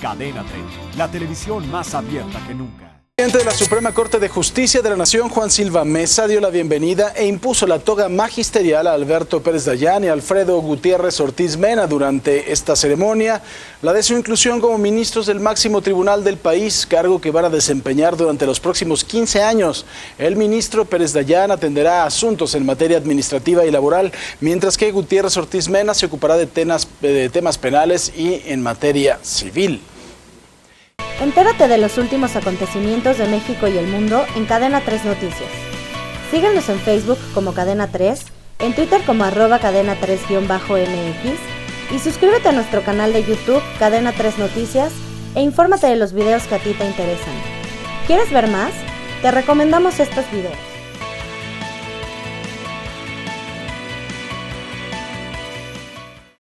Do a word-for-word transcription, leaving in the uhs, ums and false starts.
Cadena treinta, la televisión más abierta que nunca. El presidente de la Suprema Corte de Justicia de la Nación, Juan Silva Mesa, dio la bienvenida e impuso la toga magisterial a Alberto Pérez Dayán y Alfredo Gutiérrez Ortiz Mena durante esta ceremonia, la de su inclusión como ministros del máximo tribunal del país, cargo que van a desempeñar durante los próximos quince años. El ministro Pérez Dayán atenderá asuntos en materia administrativa y laboral, mientras que Gutiérrez Ortiz Mena se ocupará de temas, de temas penales y en materia civil. Entérate de los últimos acontecimientos de México y el mundo en Cadena tres Noticias. Síguenos en Facebook como Cadena tres, en Twitter como arroba cadena tres guión bajo M X y suscríbete a nuestro canal de YouTube Cadena tres Noticias e infórmate de los videos que a ti te interesan. ¿Quieres ver más? Te recomendamos estos videos.